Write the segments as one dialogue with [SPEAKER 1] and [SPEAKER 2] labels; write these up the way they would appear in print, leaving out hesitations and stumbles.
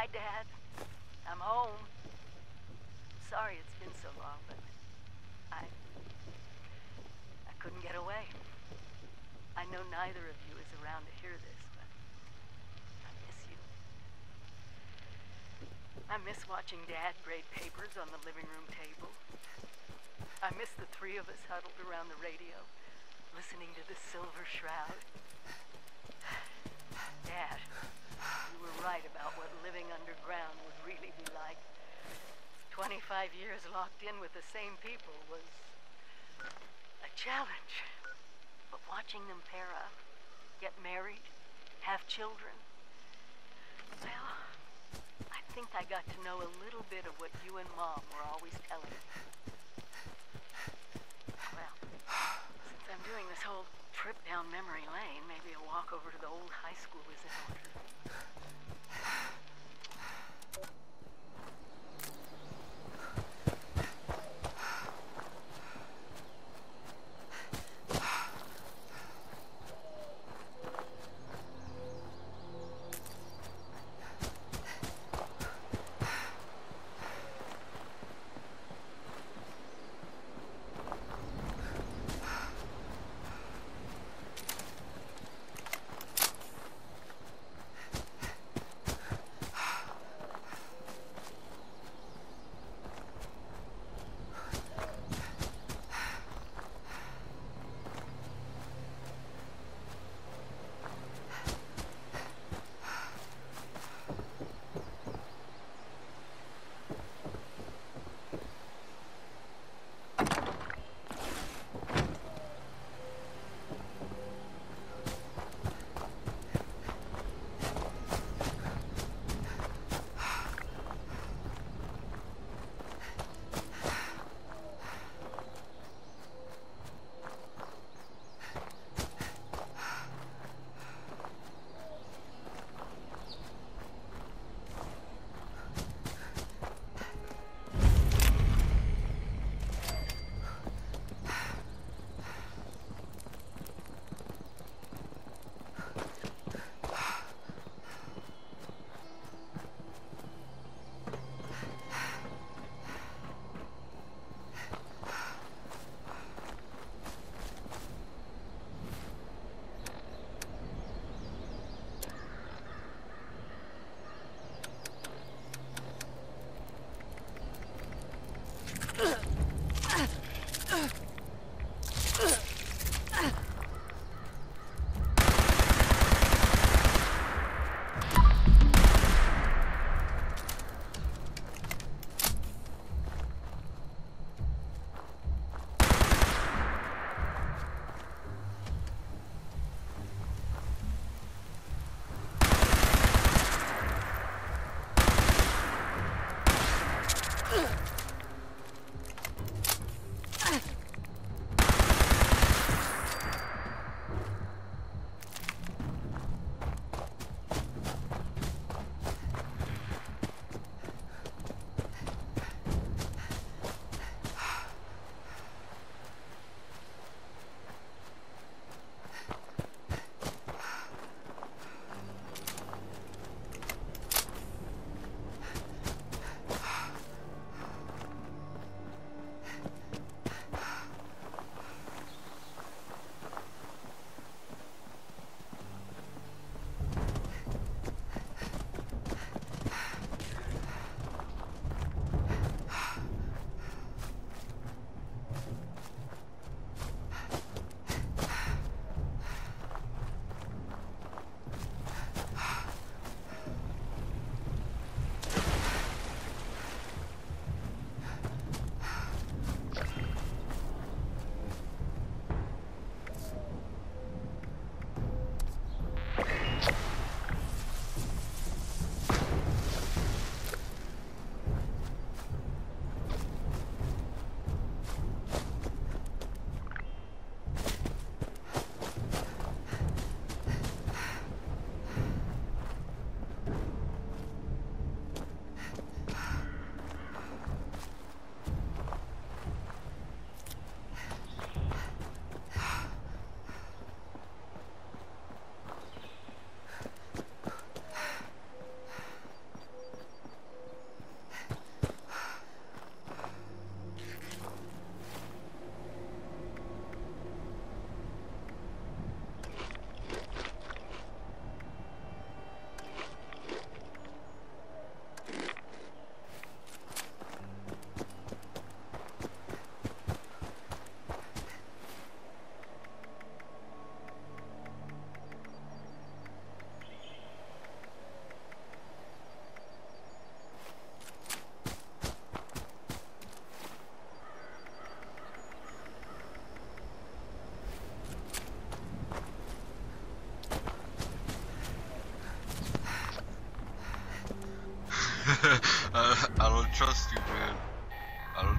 [SPEAKER 1] Hi, Dad. I'm home. Sorry it's been so long, but I couldn't get away. I know neither of you is around to hear this, but I miss you. I miss watching Dad grade papers on the living room table. I miss the three of us huddled around the radio, listening to the Silver Shroud. Dad, you were right about what living underground would really be like. 25 years locked in with the same people was a challenge. But watching them pair up, get married, have children, well, I think I got to know a little bit of what you and Mom were always telling me. Well, since I'm doing this whole trip down memory lane, maybe a walk over to the old high school is in order.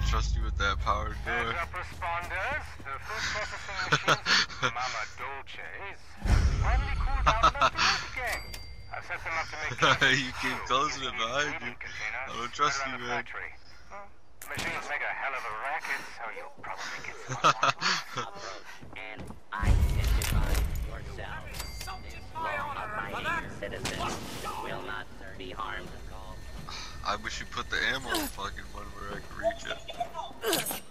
[SPEAKER 2] trust you with that powered door.
[SPEAKER 3] Heads up, responders. The food processing machines at Mama Dolce's finally cooled down enough to work again. I've set them up to make
[SPEAKER 2] You keep closing it behind you. I don't trust you, man.
[SPEAKER 3] Machines make a hell of a racket, so you'll probably get some
[SPEAKER 4] and identify yourself. This law-abiding citizen will not be harmed.
[SPEAKER 2] I wish you put the ammo fucking one where I can reach it.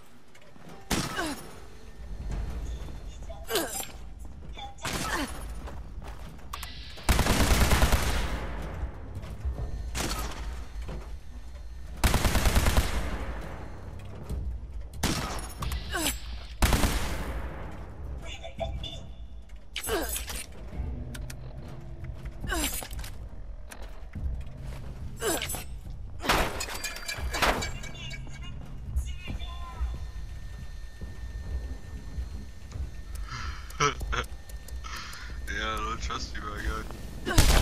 [SPEAKER 2] Yeah, I don't trust you, my god.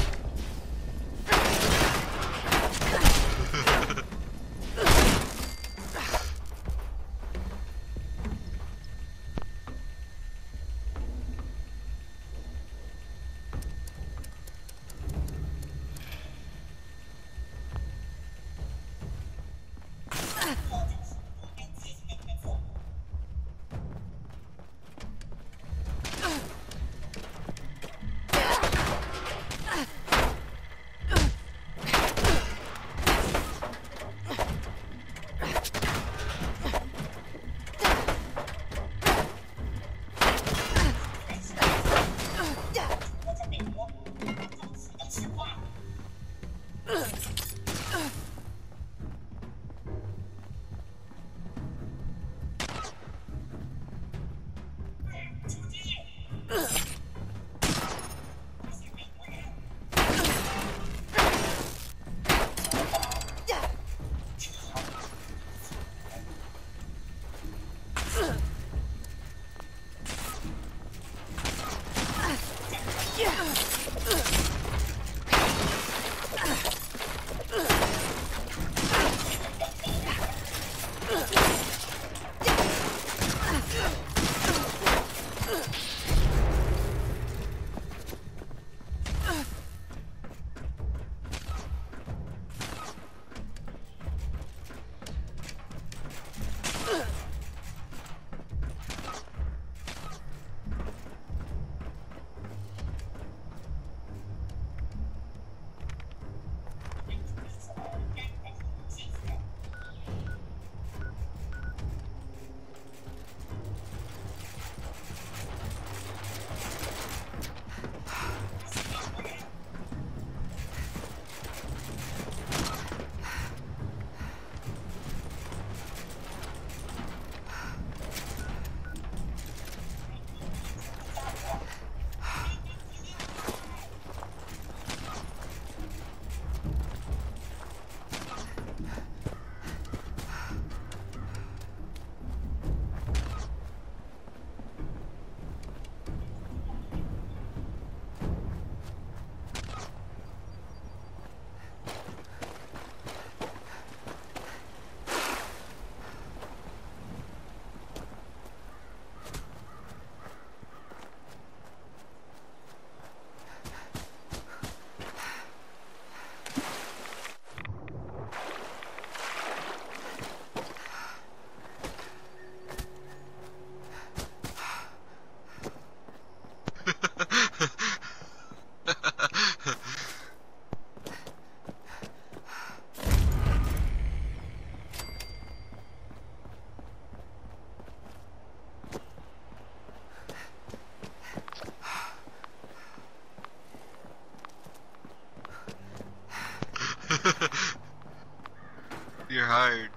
[SPEAKER 2] You're hired.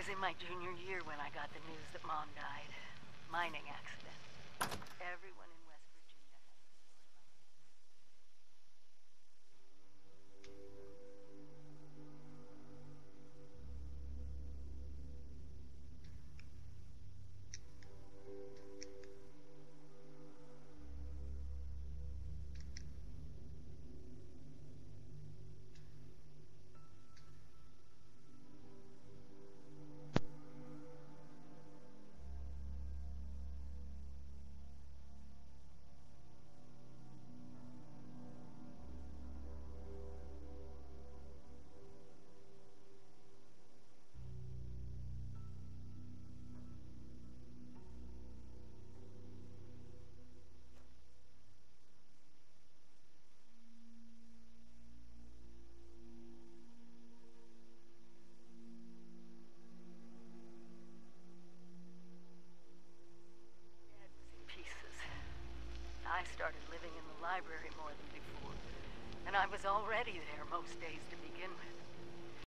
[SPEAKER 1] was in my junior year when I got the news that Mom died. Mining accident. Everyone in West Virginia had a story. Dad was in pieces. I started living in the library more than before, and I was already there most days to begin with.